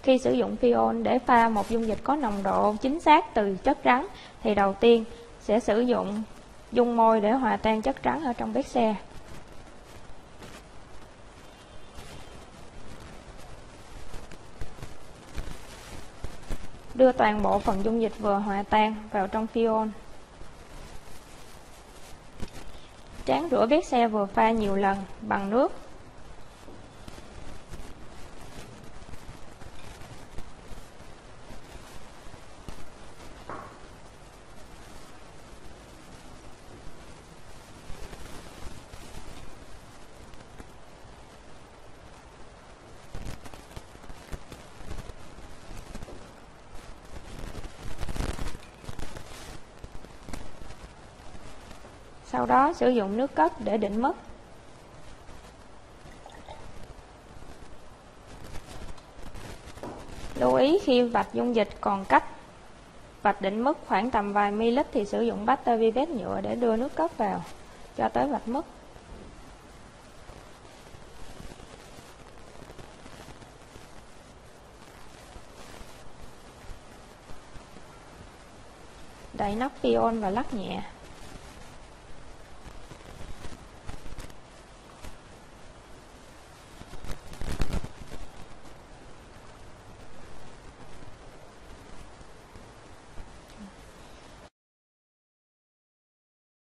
Khi sử dụng Phiôn để pha một dung dịch có nồng độ chính xác từ chất rắn thì đầu tiên sẽ sử dụng dung môi để hòa tan chất rắn ở trong bét xe. Đưa toàn bộ phần dung dịch vừa hòa tan vào trong Phiôn. Tráng rửa bét xe vừa pha nhiều lần bằng nước. Sau đó sử dụng nước cất để định mức. Lưu ý khi vạch dung dịch còn cách vạch định mức khoảng tầm vài ml thì sử dụng butter vivet nhựa để đưa nước cất vào cho tới vạch mức. Đậy nắp Phiôn và lắc nhẹ.